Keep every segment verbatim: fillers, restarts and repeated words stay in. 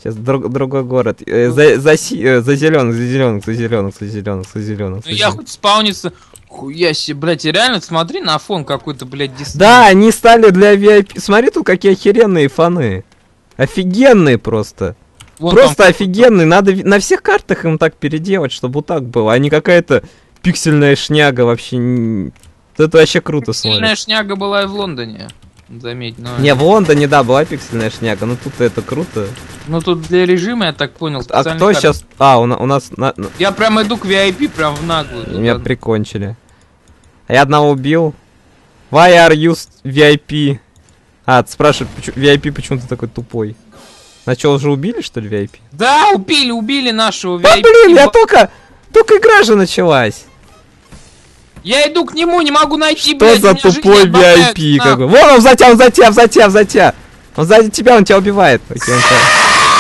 Сейчас друг, другой город. Э, за, за, э, за зеленых, за зеленых, за зеленых, за зеленых, за зеленых. Ну я хоть спауниться. Хуя себе, блядь, и реально смотри на фон какой-то, блядь, дисплей. Да, они стали для ви ай пи. Смотри, тут какие охеренные фоны. Офигенные просто. Вон просто там... офигенные. Надо на всех картах им так переделать, чтобы вот так было. А не какая-то пиксельная шняга вообще. Это вообще круто смотрится. Пиксельная шняга была и в Лондоне. Заметь, но... Не, в Лондоне, да, была пиксельная шняга, но тут это круто. Ну тут для режима, я так понял. А кто карты. Сейчас... А, у, у нас... На... Я прям иду к ви ай пи, прям в наглую. Меня туда. Прикончили. А я одного убил. Why are you ви ай пи? А, ты спрашиваешь, ви ай пи почему ты такой тупой? Начало уже убили, что ли, ви ай пи? Да, убили, убили нашего ви ай пи. Да блин, я только... Только игра же началась. Я иду к нему, не могу найти, что блядь, за тупой ви ай пи, как бы. Вон он за тебя, он за тебя, за тебя, за тебя. Он сзади тебя, он тебя убивает. Окей, он тебя...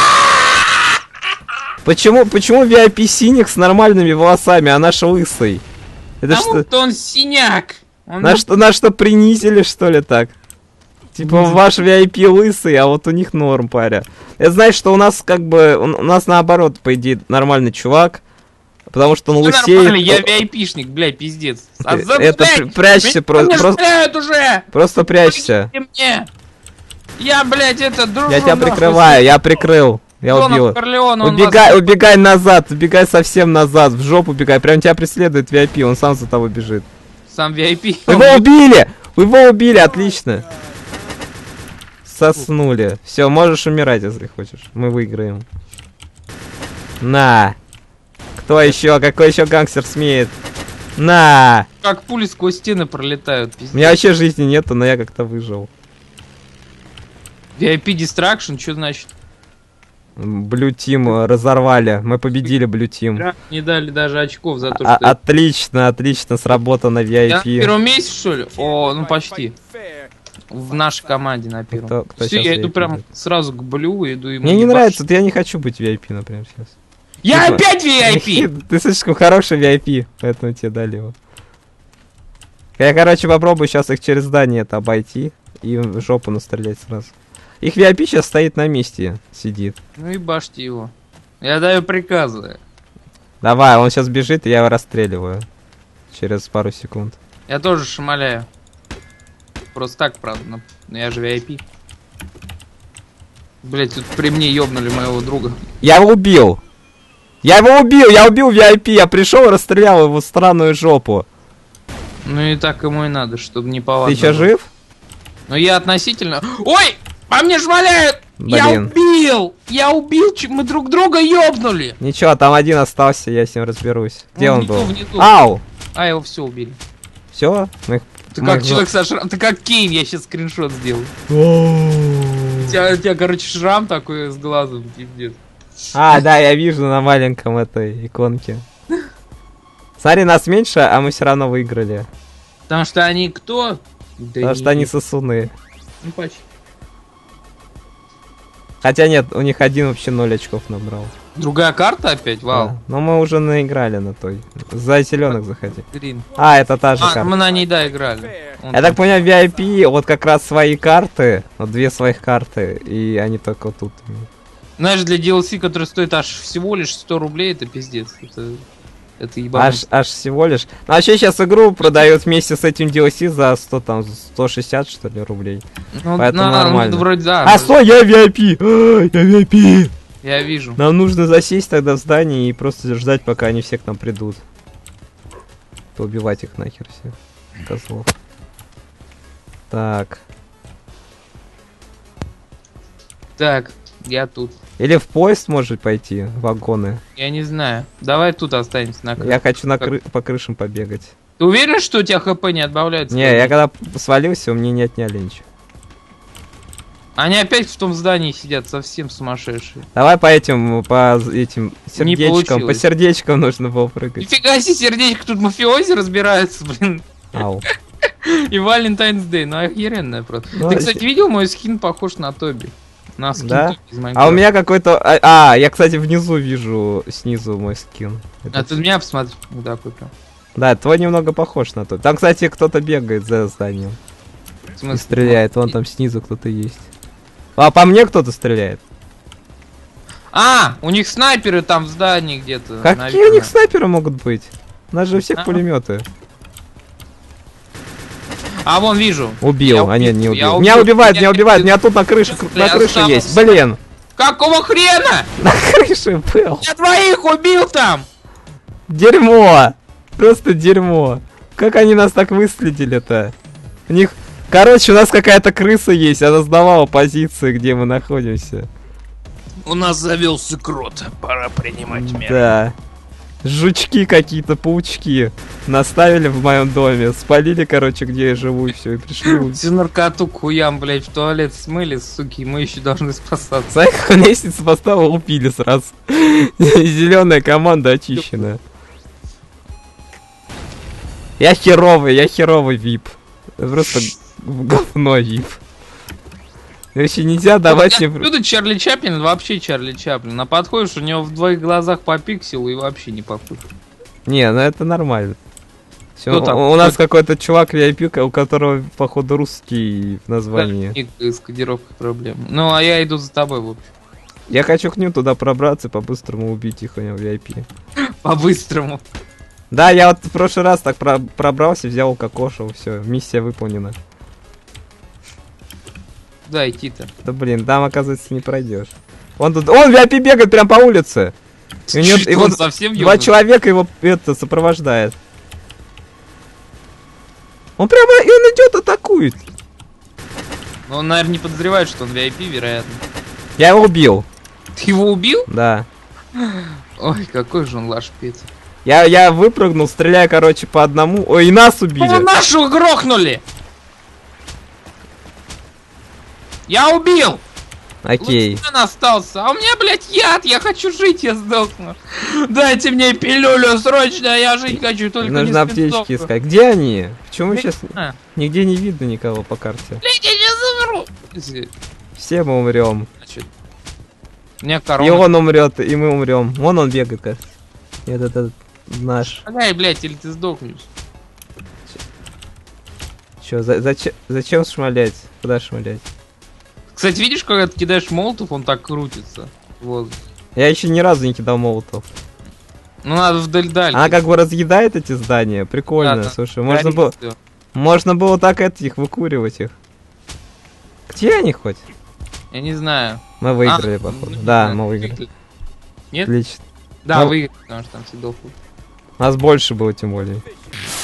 Почему, почему ви ай пи синих с нормальными волосами, а наш лысый? Это потому что? что он синяк. Он на, был... что, на что принизили, что ли, так? Типа ваш ви ай пи лысый, а вот у них норм, паря. Это значит, что у нас как бы, у нас наоборот, по идее, нормальный чувак. Потому что он лысеет. Я ви ай пи-шник, блядь, пиздец. А за, это блядь, прячься просто. Просто, уже. просто прячься. Мне. Я, блядь, это дружу. Я тебя прикрываю, я прикрыл. Я убил. Убегай, вас... убегай назад, убегай совсем назад, в жопу убегай. Прям тебя преследует ви ай пи, он сам за тобой бежит. Сам ви ай пи. Его убили! Его убили, отлично. Соснули. Все, можешь умирать, если хочешь. Мы выиграем. На. Кто еще? Какой еще гангстер смеет? На! Как пули сквозь стены пролетают, пиздец. У меня вообще жизни нету, но я как-то выжил. ви ай пи Distraction, что значит? Blue Team разорвали. Мы победили Blue Team. Не дали даже очков за то, а что... Отлично, отлично сработано ви ай пи. Я на первом месте, что ли? О, ну почти. В нашей команде на первом. Кто, кто Все, я иду прям будет? Сразу к Блю, иду ему. Мне не нравится, я не хочу быть ви ай пи, например, сейчас. Я типа... опять ви ай пи! Ты слишком хороший ви ай пи, поэтому тебе дали его. Я, короче, попробую сейчас их через здание это обойти и в жопу настрелять сразу. Их ви ай пи сейчас стоит на месте, сидит. Ну и башьте его. Я даю приказы. Давай, он сейчас бежит, и я его расстреливаю. Через пару секунд. Я тоже шмаляю. Просто так, правда, но я же ви ай пи. Блять, тут при мне ёбнули моего друга. Я его убил! Я его убил! Я убил ви ай пи! Я пришел и расстрелял его в странную жопу. Ну и так ему и надо, чтобы не повадно. Ты еще жив? Ну я относительно... Ой! По мне шмаляют! Блин. Я убил! Я убил! Мы друг друга ёбнули! Ничего, там один остался, я с ним разберусь. Где он, он был? Внизу. Ау! А, его все убили. Все? Мы... Ты мы как их... человек со шрамом, ты как Кейн, я сейчас скриншот сделал. у, тебя, у тебя, короче, шрам такой с глазом, пиздец. А, да, я вижу на маленьком этой иконке. Смотри, нас меньше, а мы все равно выиграли. Потому что они кто? Да Потому не... что они сосуны. Ну почти. Хотя нет, у них один вообще ноль очков набрал. Другая карта опять? Вау. Да. Но мы уже наиграли на той. За зеленых заходи. Green. А, это та же а, карта. Мы на ней, да, играли. Он Я там... так понимаю, ви ай пи, вот как раз свои карты, вот две своих карты, и они только вот тут. Знаешь, для ди эл си, который стоит аж всего лишь сто рублей, это пиздец. Это, это ебануть. Аж, аж всего лишь. Ну, вообще сейчас игру продают вместе с этим ди эл си за сто, там, сто шестьдесят, что ли, рублей. Ну, Поэтому на, нормально. Ну, вроде, да, а, стой, я ви ай пи! А, я ви ай пи! Я вижу. Нам нужно засесть тогда в здании и просто ждать, пока они все к нам придут. Поубивать их нахер всех. Козлов. Так. Так, я тут. Или в поезд может пойти, вагоны. Я не знаю. Давай тут останемся на крыше. Я хочу на кры по крышам побегать. Ты уверен, что у тебя хп не отбавляется? Не, я когда свалился, у меня не отняли ничего. Они опять в том здании сидят, совсем сумасшедшие. Давай по этим, по этим сердечкам, по сердечкам нужно было прыгать. Нифига себе сердечко, тут мафиози разбираются, блин. Ау. И Валентайнс Дэй, ну охеренная просто. Ну, Ты, кстати, видел, мой скин похож на Тоби. На скин да? Тоби из а у меня какой-то... А, а, я, кстати, внизу вижу, снизу мой скин. Это... А ты меня посмотри, вот такой прям. Да, твой немного похож на Тоби. Там, кстати, кто-то бегает за зданием. В смысле? И стреляет, вон там снизу кто-то есть. А по мне кто-то стреляет. А, у них снайперы там в здании где-то. Какие наверное. у них снайперы могут быть? У нас же у всех А? пулеметы. А, вон вижу. Убил, Я а нет, не убил, я убил. Меня убил, убивают, я меня убивают, убил. меня тут на крыше, Я на крыше остался. есть. Блин, Какого хрена? на крыше был. Я двоих убил там! Дерьмо! Просто дерьмо. Как они нас так выследили-то? У них... Короче, у нас какая-то крыса есть, она сдавала позиции, где мы находимся. У нас завелся крот, пора принимать меры. Да. Жучки какие-то, паучки наставили в моем доме, спалили, короче, где я живу, и все, и пришли. Всю наркоту к хуям, блять, в туалет смыли, суки, мы еще должны спасаться. Сайх лестницу поставил, убили сразу. Зеленая команда очищена. Я херовый, я херовый вип. Просто говно вип. Вообще нельзя давать мне... Отсюда Чарли Чаплин, вообще Чарли Чаплин. А подходишь, у него в двоих глазах по пикселу и вообще не похож. Не, ну это нормально. Всё, Кто там? у, у нас какой-то чувак ви ай пи, у которого, походу, русский в названии. И с кодировкой проблем. Ну, а я иду за тобой, в общем. Я хочу к ним туда пробраться, по-быстрому убить их, у него ви ай пи. По-быстрому. Да, я вот в прошлый раз так про пробрался, взял кокошу, все, миссия выполнена. Да, идти-то. Да блин, там, оказывается, не пройдешь. Он тут, он ви ай пи бегает прям по улице. И у него- Чуть и он вот совсем два ёбнутый. человека его это сопровождает. Он прямо, и он идет, атакует. Но он, наверное, не подозревает, что он ви ай пи, вероятно. Я его убил, Ты его убил? да. Ой, какой же он лашпец. Я, я выпрыгнул, стреляя, короче, по одному. Ой, и нас О, убили. нашу грохнули! Я убил! Окей. Лучше он остался. А у меня, блядь, яд, я хочу жить, я сдохну. Дайте мне пилюлю срочно, я жить хочу, только Нужно не аптечки спецовку. искать. Где они? Почему Блядь, сейчас а, нигде не видно никого по карте? Блядь, я сейчас умру. Если- Все мы умрем. Значит, у меня корона. И он умрет, и мы умрем. Вон он бегает, кажется. Этот, этот наш. Ай, блядь, или ты сдохнешь. Че, за, зачем, зачем шмалять? Куда шмалять? Кстати, видишь, когда ты кидаешь молотов, он так крутится. Вот. Я еще ни разу не кидал молотов. Ну надо вдаль-даль. Она как бы разъедает эти здания. Прикольно, Да, да. слушай. Можно Горит было, всё. можно было так этих выкуривать их. Где они хоть? Я не знаю. Мы выиграли, А, походу. ну, Да, не мы знаю, выиграли. Нет? Отлично. Да, Ну- выиграли, потому что там все дохлые. Нас больше было, тем более.